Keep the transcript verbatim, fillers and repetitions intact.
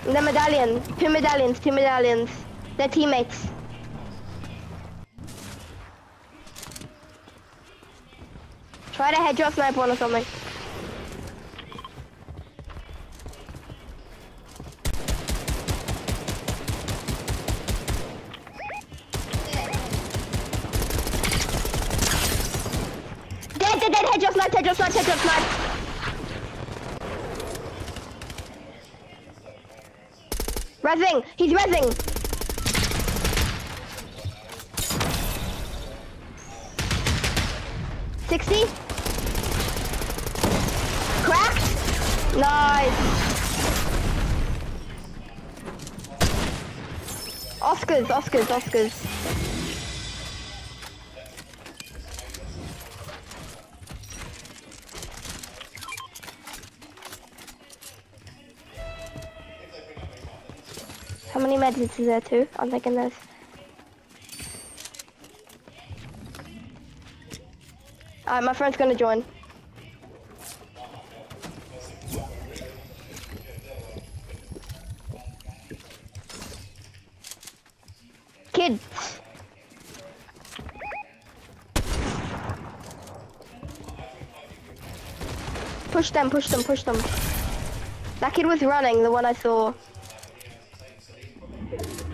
The medallion. Two medallions, two medallions. They're teammates. Try to headshot snipe one or something. Dead, dead, dead, headshot snipe, headshot snipe, headshot snipe. Rezzing, he's rezzing. sixty. Cracked. Nice. Oscars, Oscars, Oscars. How many medals is there too? I'm thinking this. Alright, my friend's gonna join. Kids! Push them, push them, push them. That kid was running, the one I saw.